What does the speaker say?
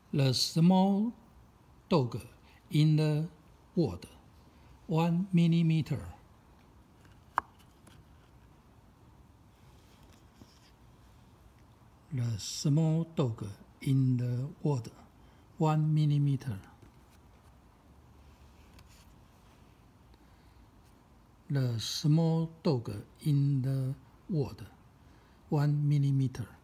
The small dog in the world, 1 millimeter. The small dog in the world, 1 millimeter. The small dog in the world, 1 millimeter.